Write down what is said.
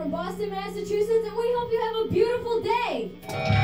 from Boston, Massachusetts, and we hope you have a beautiful day.